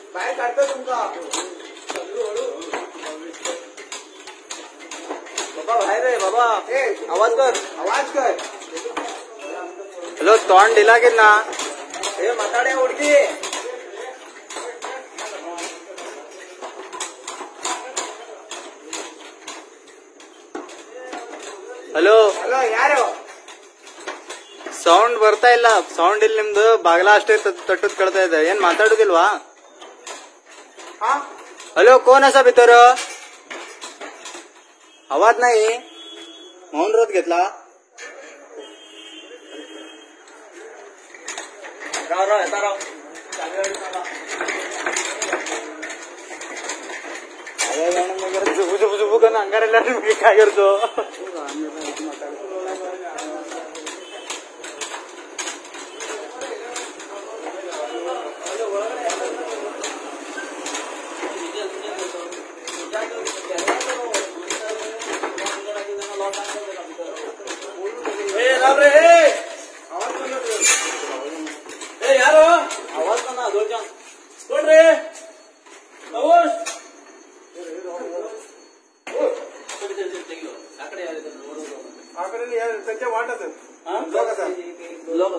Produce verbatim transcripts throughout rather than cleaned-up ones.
बाहेर काढतो तुमचा बाबा बाहेर आहे बाबा आवाज कर आवाज कर हॅलो तोंड दिला की ना हे माताड्या उडकी ಹಲೋ ಹಲೋ ಯಾರು ಸೌಂಡ್ ಬರ್ತಾ ಇಲ್ಲ ಸೌಂಡ್ ಇಲ್ಲಿ ನಿಮ್ದು ಬಾಗ್ಲ ಅಷ್ಟೇ ತಟ್ಟುದ್ ಕೇಳ್ತಾ ಇದೆ ಏನ್ ಮಾತಾಡುದಿಲ್ವಾ ಹಲೋ ಕೋನ್ असा भीतर आवाज नाही मौन व्रत घेतला राव राव येता राव जुबू जुबू जुबू का अंगारायला काय करतो यारो आवाज ना दो जान कोण रे नवोश आकडे त्यांच्या वाटत लोक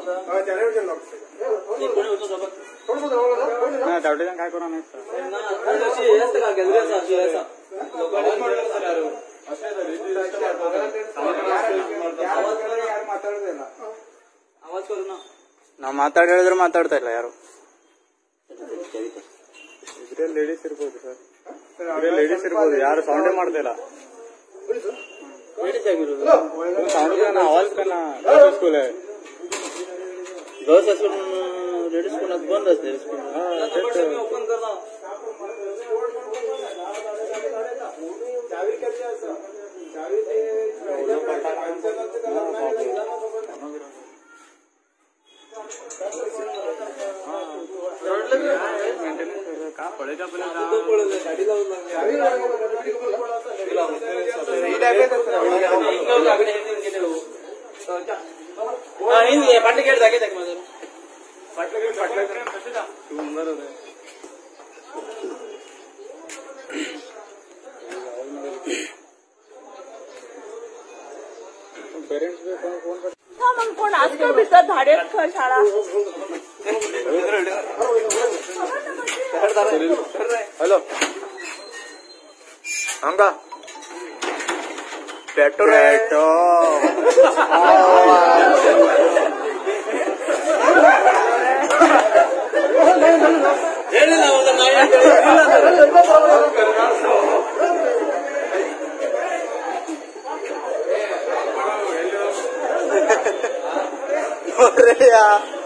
काय करू नाही आवाज करू ना ನಾವು ಮಾತಾಡಿ ಹೇಳಿದ್ರೆ ಮಾತಾಡ್ತಾ ಇಲ್ಲ ಯಾರು ಇದ್ರೆ ಲೇಡೀಸ್ ಇರ್ಬೋದು ಸರ್ ಇದ್ರೆ ಲೇಡೀಸ್ ಇರ್ಬೋದು ಯಾರು ಸೌಂಡೇ ಮಾಡ್ತಾ ಇಲ್ಲ साउंड का ना आवाज का ना स्कूल है गर्ल्स स्कूल लेडीज स्कूल बंद असते ओपन करना कहाँ पड़ेगा पाटले गेट जागे Patle gate Patle parents phone कर मग कोण आजकाल भितर धाडेत खर शाळा हॅलो हंगा पेट्रोल यार